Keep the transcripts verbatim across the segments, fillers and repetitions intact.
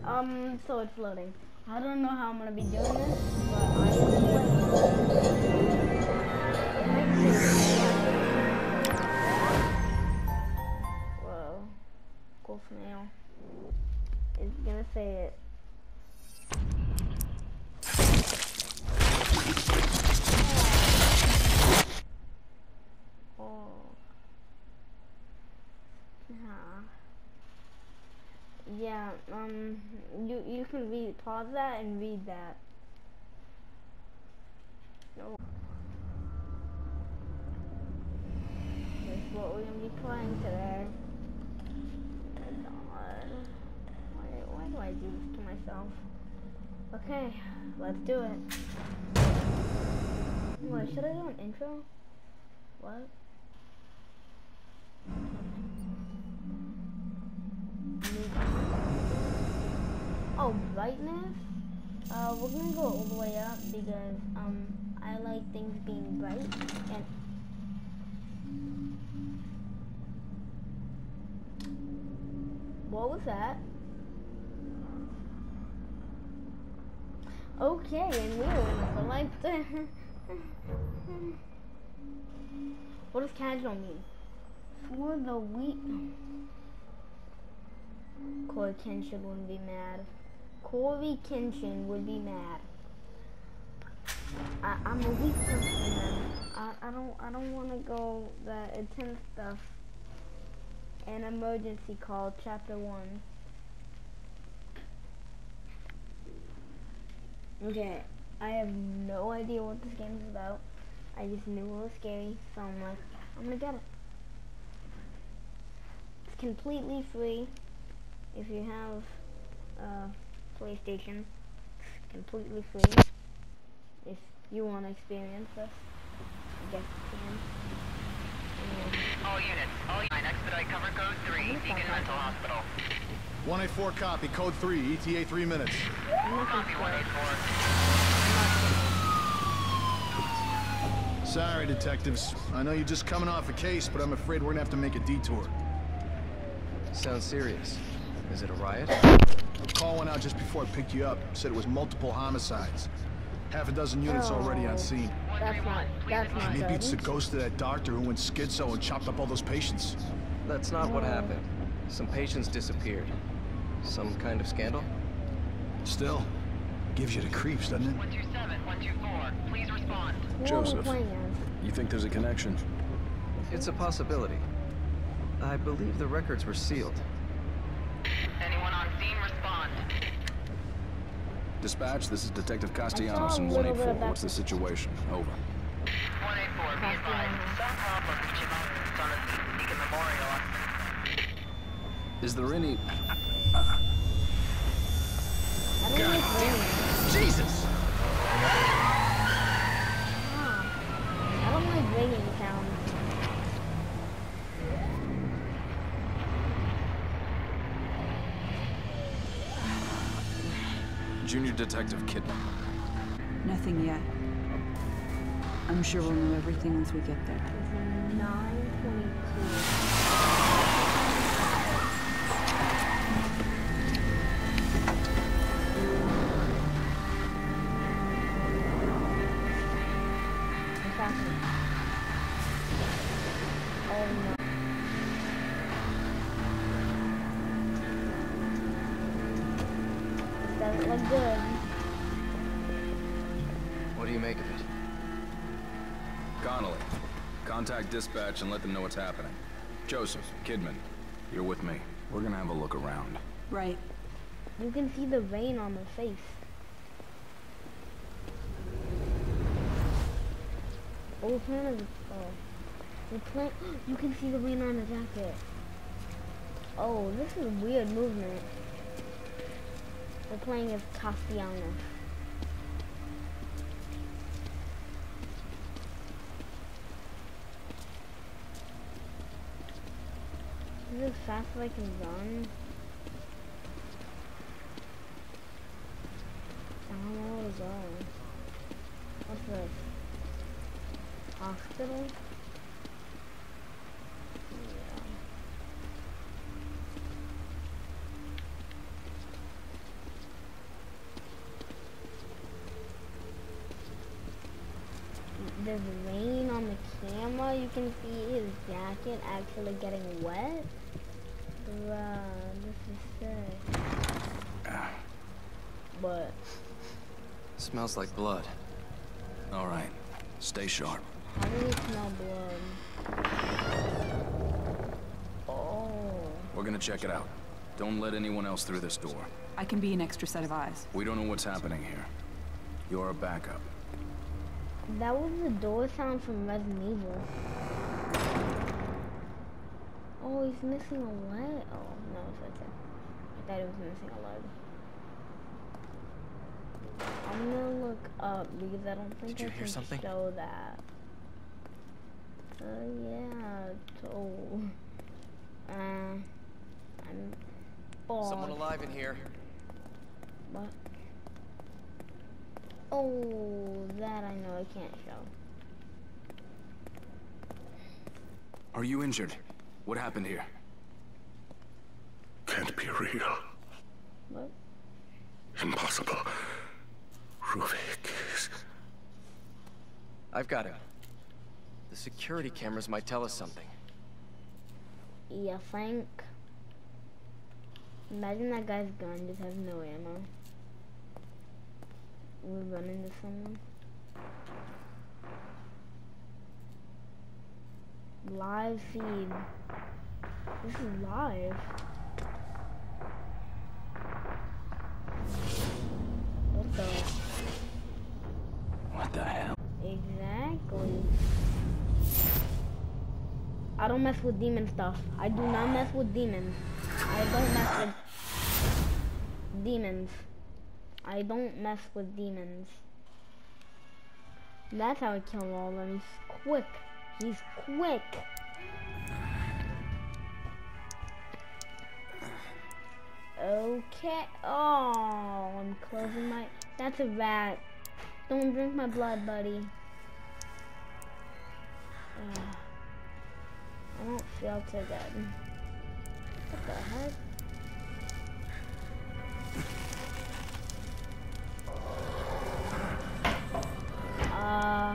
Um, so it's loading. I don't know how I'm gonna be doing this, but I will be playing. It makes it. Whoa. Cool snail. It's gonna say it. Oh. Nah. Yeah, um, you, you can read, pause that and read that. No. That's what we're gonna be playing today. God. Why, why do I do this to myself? Okay, let's do it. Wait, should I do an intro? What? Oh, brightness? Uh, we're gonna go all the way up because, um, I like things being bright and... What was that? Okay, and we're in the lights there. What does casual mean? For the week. Corey Kenshin wouldn't be mad. Corey Kenshin would be mad. I, I'm a weak person, man. I, I don't I don't want to go that intense stuff. An emergency call, chapter one. Okay, I have no idea what this game is about. I just knew it was scary, so I'm like, I'm gonna get it. It's completely free if you have uh, PlayStation. It's completely free. If you want to experience this, I guess you can. And all units, all units, expedite cover code three, Beacon Mental Hospital. one eight four copy, code three, E T A three minutes. Copy one eight four. Sorry, detectives. I know you're just coming off a case, but I'm afraid we're gonna have to make a detour. Sounds serious. Is it a riot? A call went out just before I picked you up. Said it was multiple homicides. Half a dozen units Oh. already on scene. that's not, that's not Maybe it's the good. ghost of that doctor who went schizo and chopped up all those patients. That's not what Oh. happened. Some patients disappeared. Some kind of scandal? Still, gives you the creeps, doesn't it? one two seven, one two four, please respond. Who are we Joseph. playing as? You think there's a connection? It's a possibility. I believe the records were sealed. Anyone on scene, respond. Dispatch, this is Detective I Castellanos saw a in little one eight bit four. of that What's the situation? Over. one eight four, be advised. Some problem reaching moments on the Beacon Memorial. Is there any... I don't like ringing. Jesus! I don't like ringing sounds. Junior Detective Kidman. Nothing yet. I'm sure we'll know everything once we get there. It's nine twenty-two. Oh no. This doesn't look good. What do you make of it? Connolly, contact dispatch and let them know what's happening. Joseph, Kidman, you're with me. We're gonna have a look around. Right. You can see the vein on the face. Oh, we're playing as, oh. We're playing, you can see the vein on the jacket. Oh, this is weird movement. We're playing as Castellanos. Is this as fast as I can run? I don't know where to go. What's this? Hospital? Yeah. there's rain on the camera. You can see his jacket actually getting wet. Bruh, this is sick. But Smells like blood. All right, stay sharp. how do you smell blood? Oh. We're gonna check it out. Don't let anyone else through this door. I can be an extra set of eyes. We don't know what's happening here. You're a backup. That was the door sound from Resident Evil. Oh, he's missing a leg. Oh, no, it's right there. I thought he was missing a leg. I'm gonna look up because I don't think Did you I hear can something? show that. Uh, yeah, so... Uh, I'm bored. Someone alive in here. What? Oh, that I know I can't show. Are you injured? What happened here? Can't be real. What? Impossible. Ruvik is... I've got him. The security cameras might tell us something. You think? Imagine that guy's gun just has no ammo. We run into someone. Live feed. This is live. What the? What the hell? Exactly. I don't mess with demon stuff. I do not mess with demons. I don't mess with demons. I don't mess with demons. That's how I kill all of them. He's quick. He's quick. Okay. Oh, I'm closing my... That's a rat. Don't drink my blood, buddy. Uh, I don't feel too good. What the heck? Uh...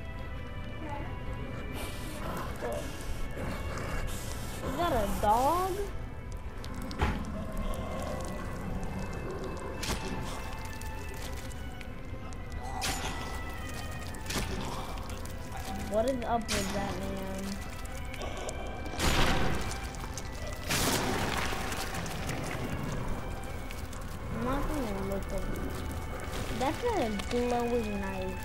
Is that a dog? What is up with that man? I'm not gonna look at it. That's a glowing knife.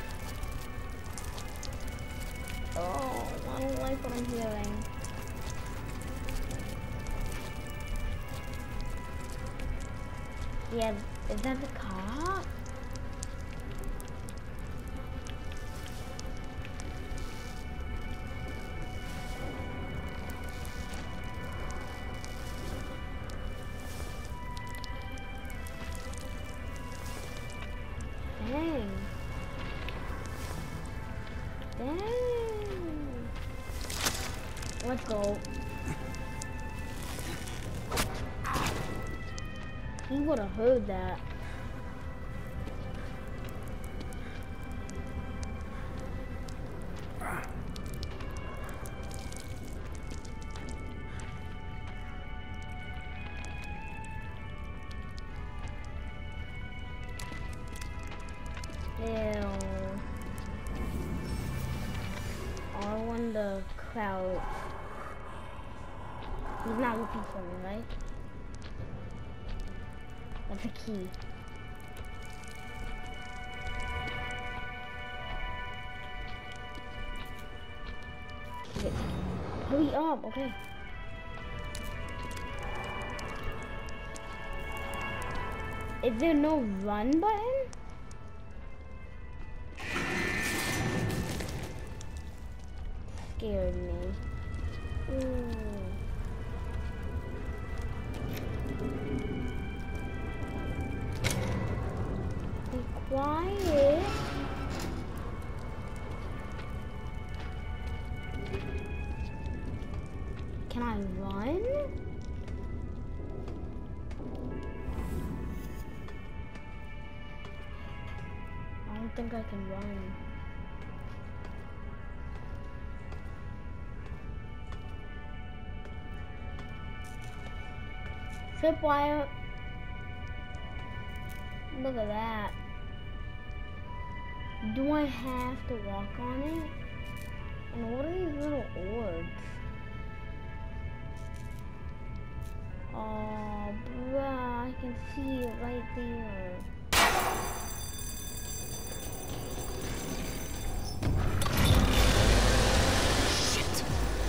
Oh, I don't like what I'm hearing. Yeah, is that the cop? Dang. Dang. Let's go. He would have heard that. Ew. I wonder crouch. He's not looking for me, right? That's a key. Okay. Hurry up, okay. Is there no run button? Scared me. Ooh. Be quiet. Can I run? I don't think I can run. Tripwire. Look at that. Do I have to walk on it? And what are these little orbs? Oh, bruh, I can see it right there. Shit!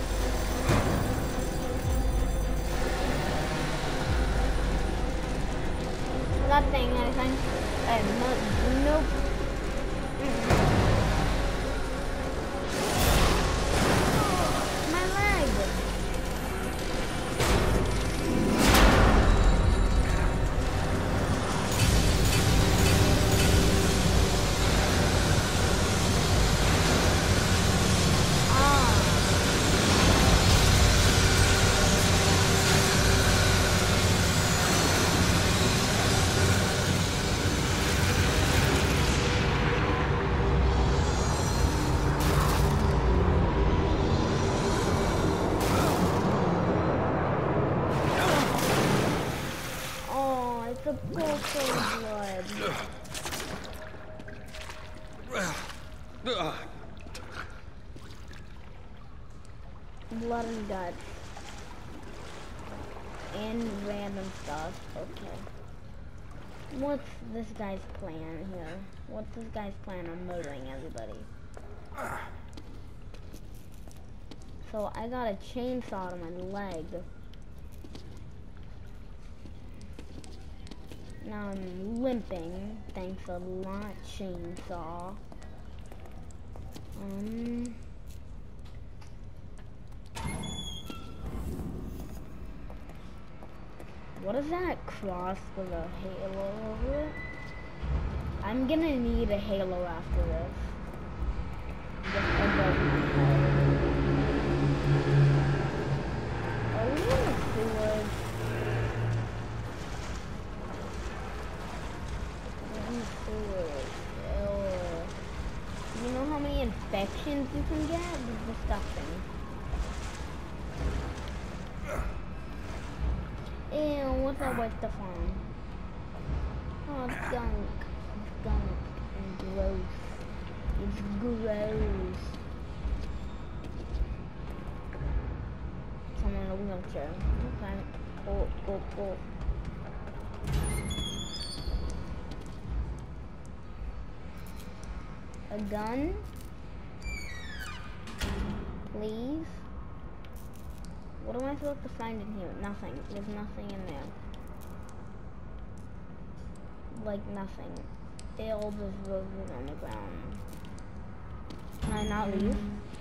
That thing, I think. Uh, no, nope. Mm-mm. My leg. The purple blood. Blood and guts. And random stuff. Okay. What's this guy's plan here? What's this guy's plan on murdering everybody? So I got a chainsaw to my leg. Now I'm limping. Thanks a lot, chainsaw. Um. What is that cross with a halo over it? I'm gonna need a halo after this. Just above my head. Are we in the sewers? You know how many infections you can get? It's disgusting. Ew, what's that white stuff on? Oh, it's gunk. It's gunk and gross. It's gross. Someone in a wheelchair. Okay. Cool, cool, cool. A gun? Please? What am I supposed to find in here? Nothing. There's nothing in there. Like nothing. They all just rolled on the ground. Can I not leave?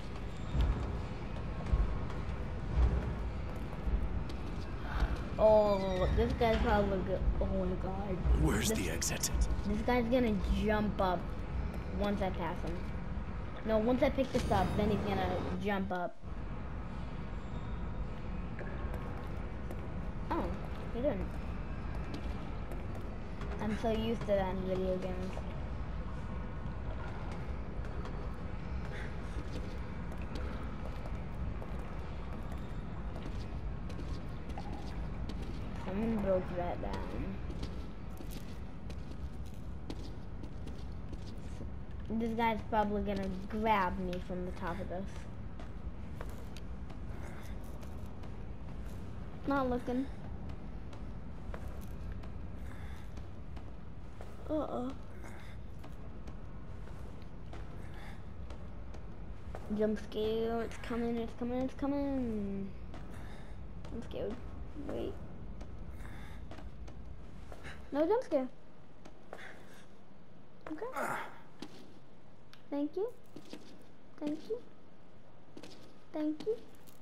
Oh, this guy's probably good. Oh my god. Where's this, the exit? This guy's gonna jump up once I pass him. No, once I pick this up, then he's gonna jump up. Oh, he didn't. I'm so used to that in video games. Someone broke that down. This guy's probably gonna grab me from the top of this. Not looking. Uh-oh. Jump scare, it's coming, it's coming, it's coming. I'm scared. Wait. No jump scare. Okay. Thank you. Thank you. Thank you.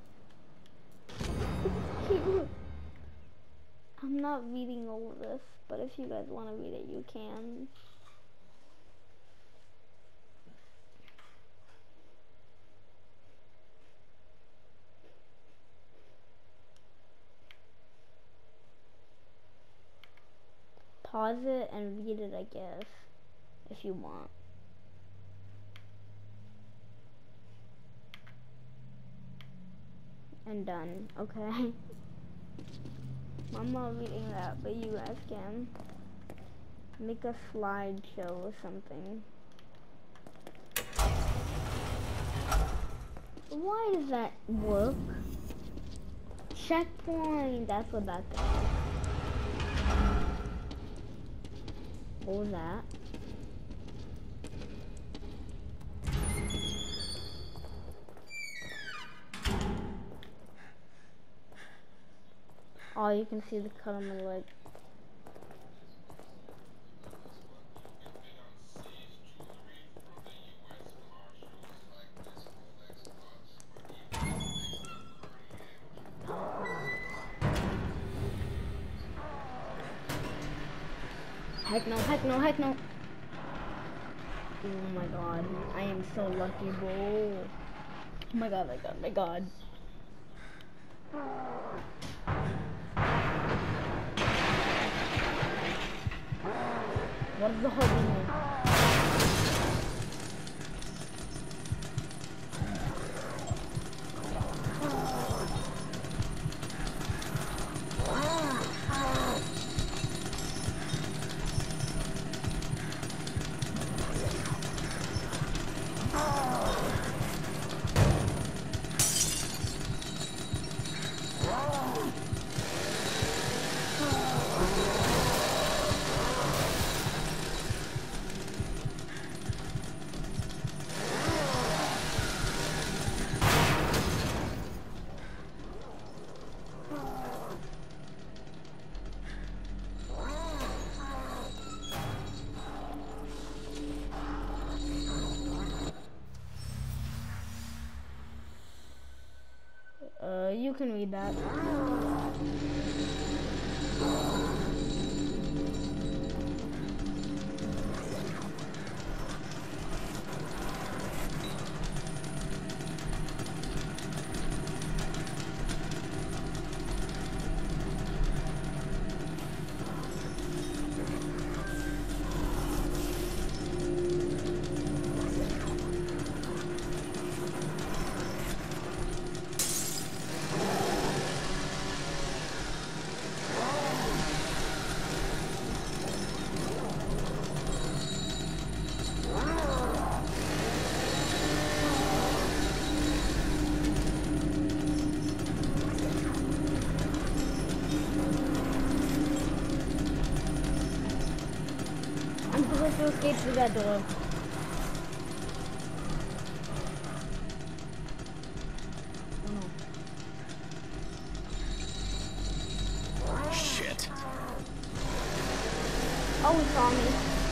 I'm not reading all of this, but if you guys want to read it, you can. Pause it and read it, I guess, if you want. And done. Okay. I'm not reading that, but you guys can. Make a slideshow or something. Why does that work? Checkpoint! That's what that thing is. What was that? Oh, you can see the cut on my leg. Heck no, heck no, heck no. Oh my god, I am so lucky, bro. Oh my god, my god, my god. What is the whole thing? Uh, you can read that. I'm supposed to escape through that door. Oh no. Shit. Oh, he saw me.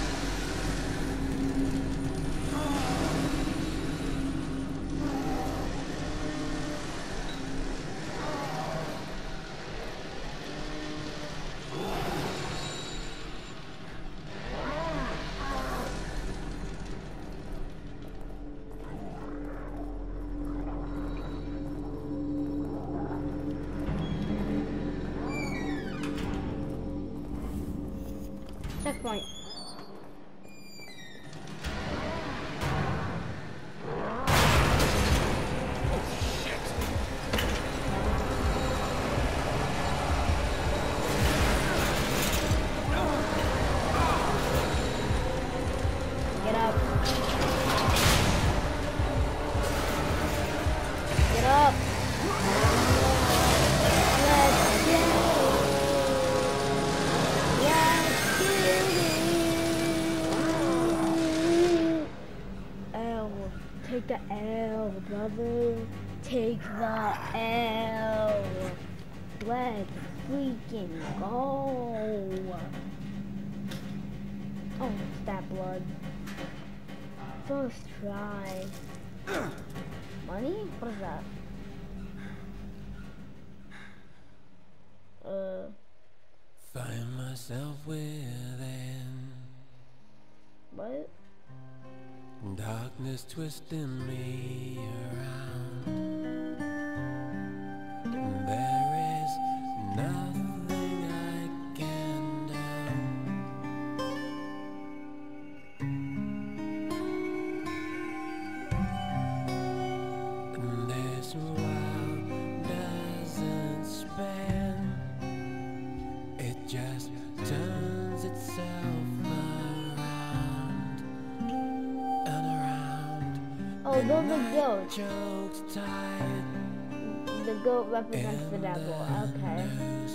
Checkpoint. Get up. Get up. Let's go. Let's do it. L. Take the L, brother. Take the L. Let's freaking go. Oh, it's that blood. First try. Money? What is that? Uh. Find myself within. What? Darkness twisting me around. There is nothing I can do. And this world doesn't span just turns itself around and around. Oh, those are goats. Choked tight. The goat represents the devil. Okay.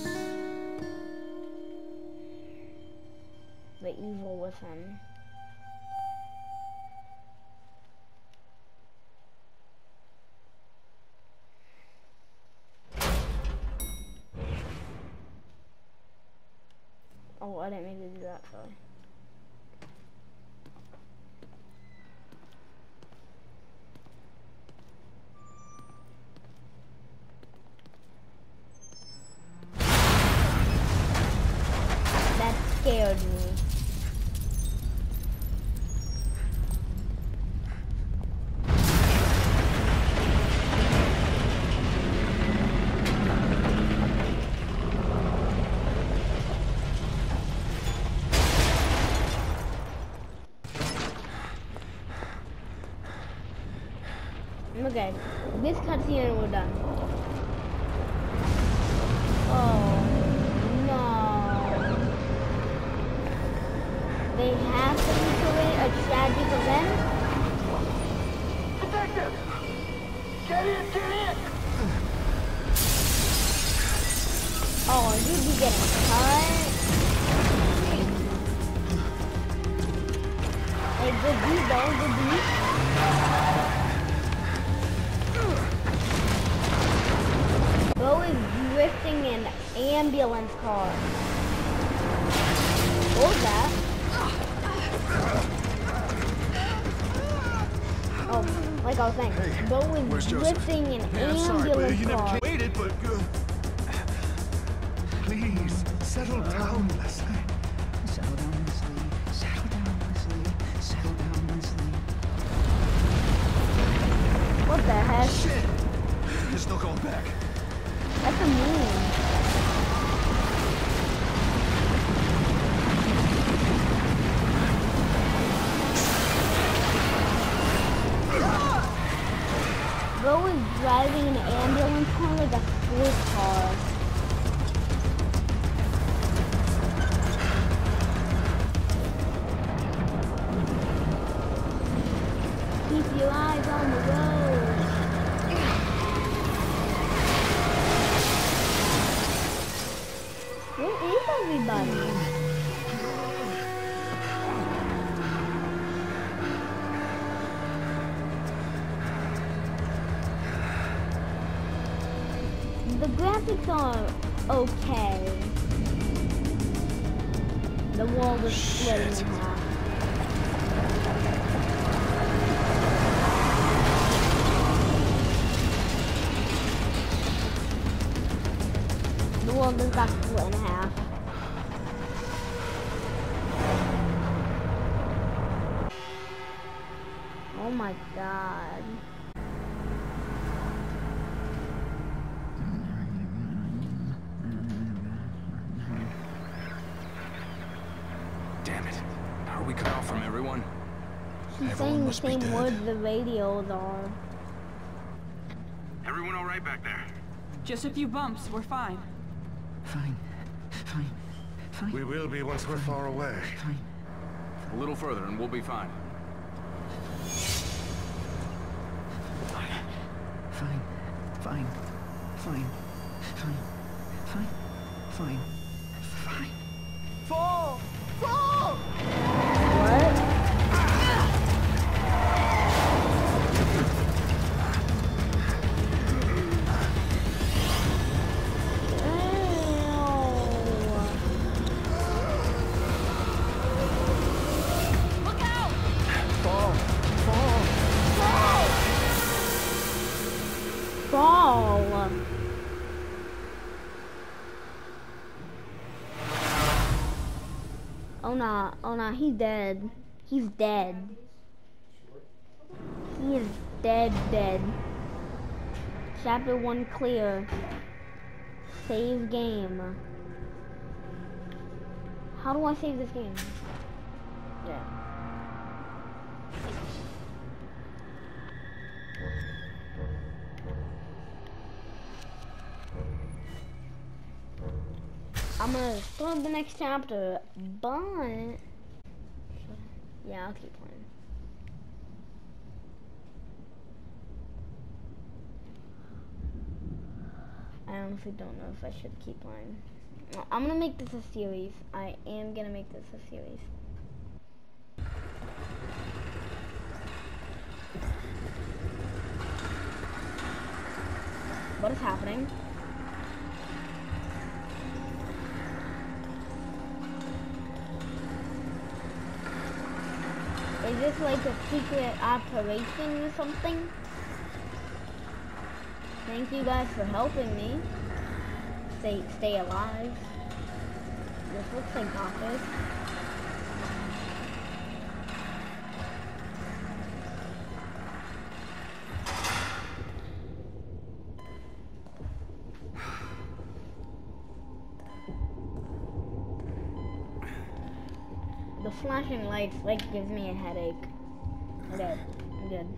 The evil within. Oh, I didn't mean to do that, sorry. That scared me. Okay, this cutscene and we're done. Oh no! They have to recreate a tragic event. Detective! Get in, get in! Oh, you'd be getting cut. Hey, good beat though, good beat. Bo is drifting an ambulance car. What was that? Oh, like I was saying, Hey, Bo where's is Joseph? drifting an Yeah, I'm sorry, but ambulance you never car. waited, but uh, please settle down, Leslie. Settle down, Leslie. Settle down, Leslie. Settle down, Leslie. What the heck? Shit! There's no going back. That's a meme. Bo is driving an ambulance car like a sports car. Keep your eyes on the road. Where is everybody? The graphics are okay. The world is splitting in half. The world is got split in half. Oh my god. Damn it. Are we cut off from everyone? She's Everyone saying the must be same dead. words the radios are. Everyone all right back there? Just a few bumps. We're fine. Fine. Fine. Fine. We will be once we're far away. Fine. A little further and we'll be fine. Fine. Fine. Fine. Fine. Fine. Fine. Fine. Fine. Fall! Fall! What? Look out! Fall! Fall! Fall. Oh nah, oh nah, he's dead. He's dead. He is dead, dead. Chapter one clear. Save game. How do I save this game? Yeah. I'm gonna start the next chapter, but yeah, I'll keep playing. I honestly don't know if I should keep playing. I'm gonna make this a series. I am gonna make this a series. What is happening? Is this like a secret operation or something? Thank you guys for helping me stay stay alive. This looks like Office. The flashing lights like gives me a headache. Okay, I'm good.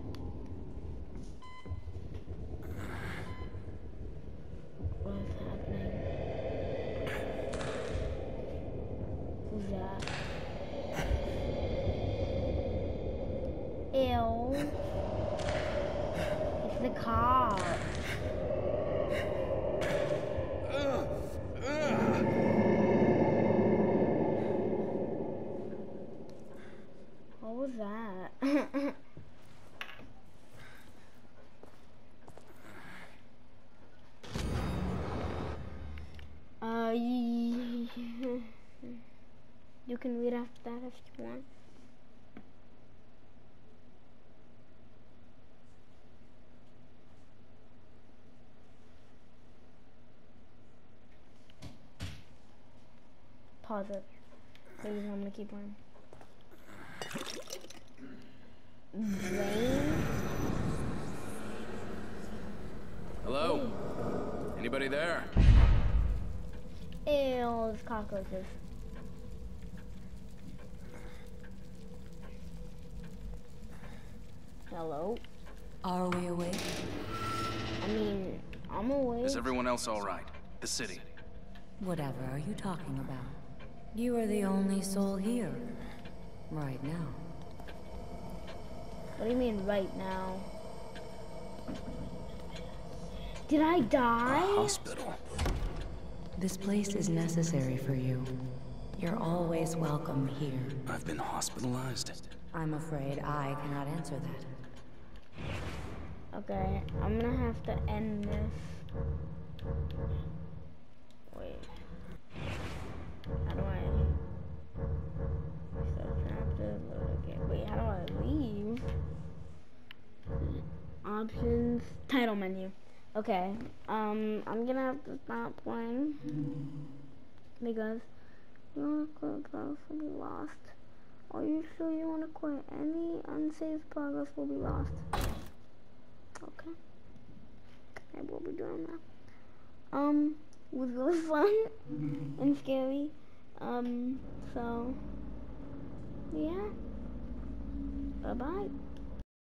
What is happening? Who's that? Ew. It's the cop. What was that? uh, you can read after that if you want. Pause it. Please, I'm gonna keep on. Rain? Hello? Anybody there? Ew, it's cockroaches. Hello? Are we awake? I mean, I'm awake. Is everyone else all right? The city. Whatever are you talking about? You are the only soul here. Right now. What do you mean right now? Did I die? A hospital. This place is necessary for you. You're always welcome here. I've been hospitalized. I'm afraid I cannot answer that. Okay, I'm gonna have to end this. Wait. How do I... Start chapter, load again. Wait, how do I leave? Options, title menu. Okay, um, I'm gonna have to stop playing because you wanna quit, progress will be lost. Are you sure you wanna quit? Any unsaved progress will be lost. Okay, I will be doing that. Um, it was really fun and scary. Um, so yeah, bye bye.